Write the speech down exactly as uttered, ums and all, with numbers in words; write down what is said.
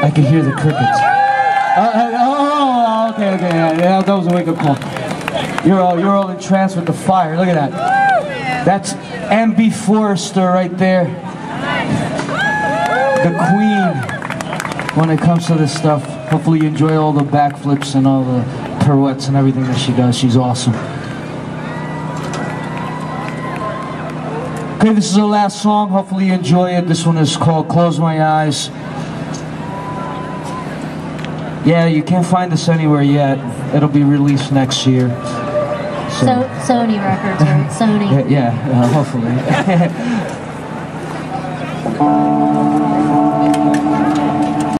I can hear the crickets. Uh, uh, oh, okay, okay, yeah, yeah, that was a wake-up call. You're all, you're all entranced with the fire. Look at that. That's M B Forrester right there. The queen when it comes to this stuff. Hopefully you enjoy all the backflips and all the pirouettes and everything that she does. She's awesome. Okay, this is the last song. Hopefully you enjoy it. This one is called Close My Eyes. Yeah, you can't find this anywhere yet. It'll be released next year. So, so Sony Records, right? Sony. Yeah, yeah uh, hopefully.